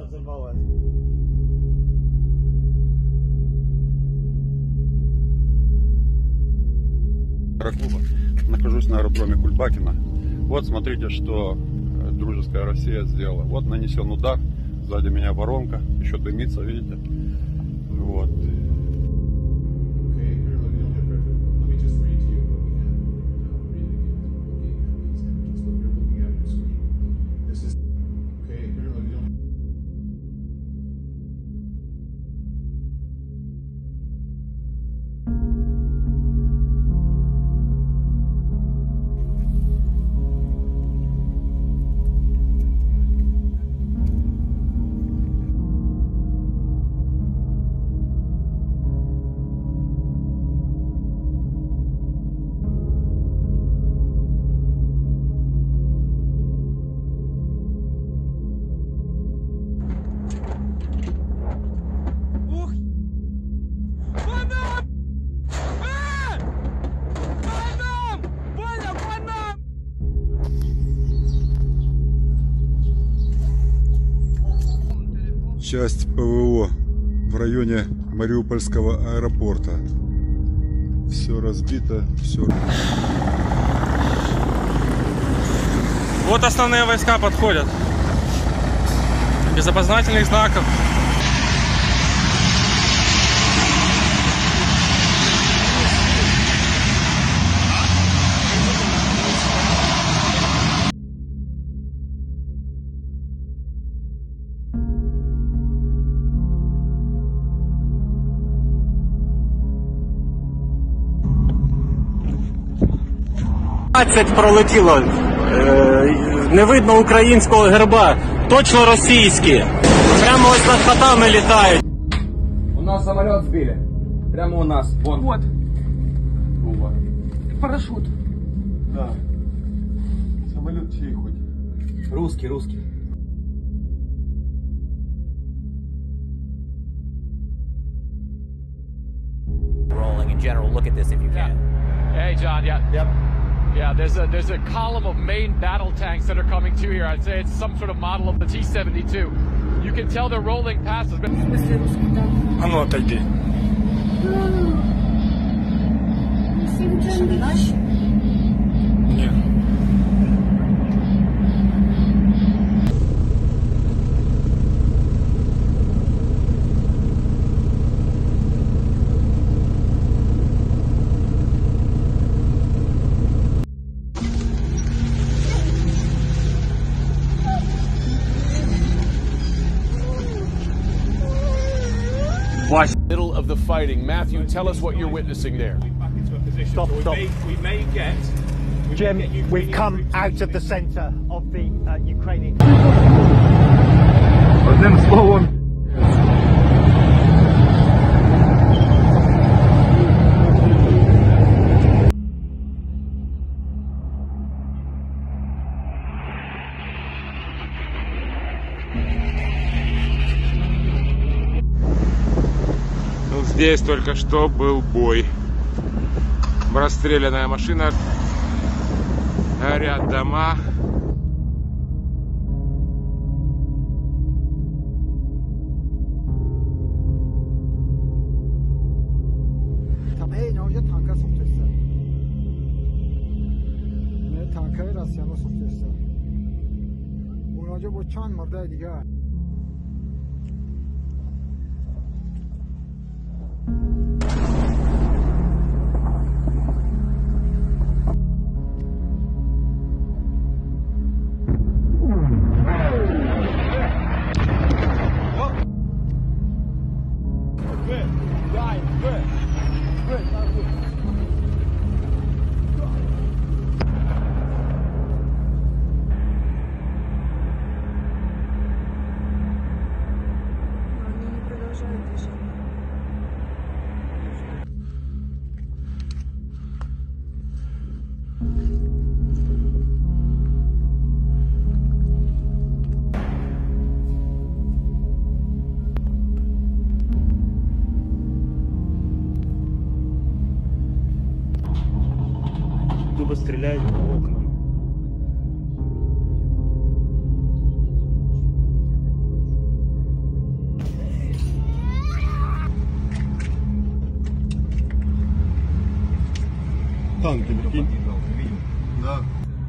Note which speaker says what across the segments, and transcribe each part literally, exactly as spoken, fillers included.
Speaker 1: Разорвалась.
Speaker 2: Аэроклуба. Нахожусь на аэродроме Кульбакина. Вот смотрите, что дружеская Россия сделала. Вот нанесен удар. Сзади меня воронка. Еще дымится, видите? Вот.
Speaker 3: Часть ПВО в районе Мариупольского аэропорта. Все разбито, все.
Speaker 4: Вот основные войска подходят. Без опознавательных знаков.
Speaker 1: двадцять пролетіло, е, не видно українського герба, точно російські. Прямо ось над хатами літають.
Speaker 5: У нас самолет сбили. Прямо у нас. Вон.
Speaker 6: Вот.
Speaker 2: Губа.
Speaker 6: Парашют.
Speaker 2: Да. Самолет чей хоть?
Speaker 5: Русский, русский.
Speaker 7: Rolling in general, look at this if you can.
Speaker 8: Hey, John. Yeah. Yep. Yeah. There's a there's a column of main battle tanks that are coming to here. I'd say it's some sort of model of the T seventy-two. You can tell they're rolling past us.
Speaker 4: А ну отойди. Нет.
Speaker 8: Middle of the fighting. Matthew, tell us what you're witnessing there.
Speaker 1: Stop, stop.
Speaker 9: We may get.
Speaker 1: Jim, we've come out of the center of the uh, Ukrainian.
Speaker 2: Одним словом.
Speaker 4: Здесь только что был бой. Расстрелянная машина. Горят дома.
Speaker 1: Тупо стреляют по окнам.
Speaker 3: танки, прикинь. Да.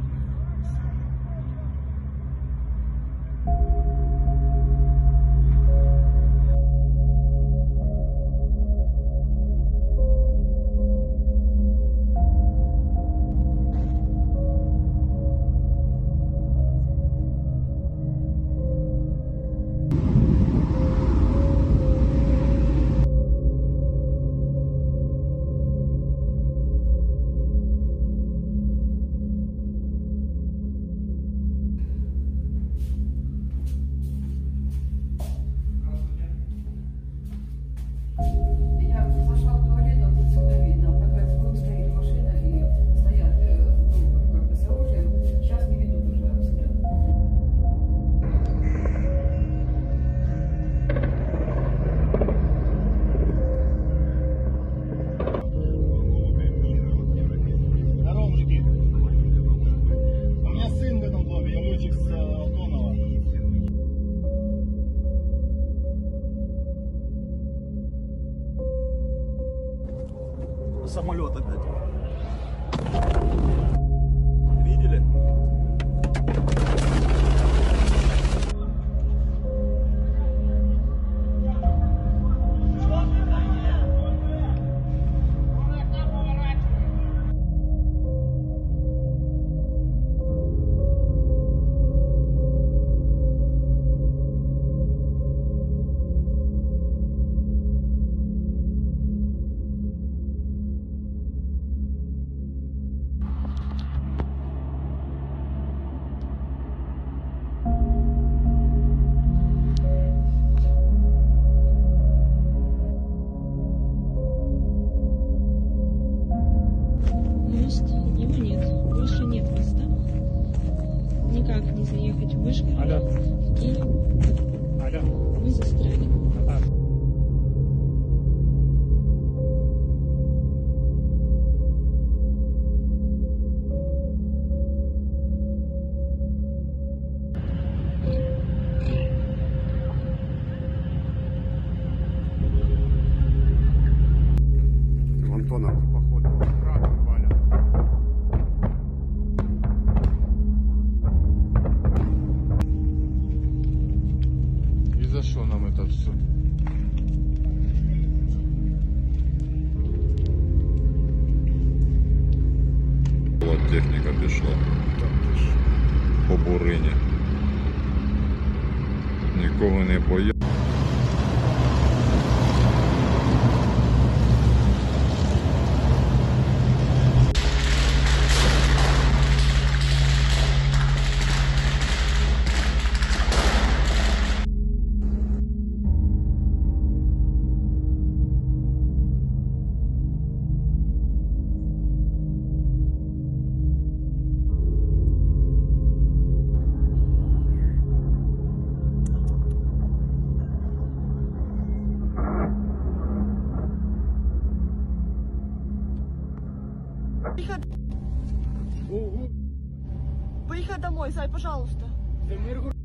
Speaker 6: Я зашла в туалет, вот отсюда видно, как вон стоит машина и стоят, э, ну, как бы с оружием. Сейчас не ведут уже обстрел.
Speaker 9: Здорово, мужики. У меня сын в этом доме, я летчик с Антонова. Самолет опять. Видели?
Speaker 10: Мост, его нет. Больше нет моста. Никак не заехать в Вышгород,
Speaker 4: Алло.
Speaker 10: в Киев.
Speaker 4: Алло.
Speaker 10: Мы застряли.
Speaker 2: В Антоновке, походу, краком валят.
Speaker 4: И за что нам это все?
Speaker 3: Вот техніка пішла. По бурині. Нікого не боя.
Speaker 10: Поехать домой, Зай, пожалуйста.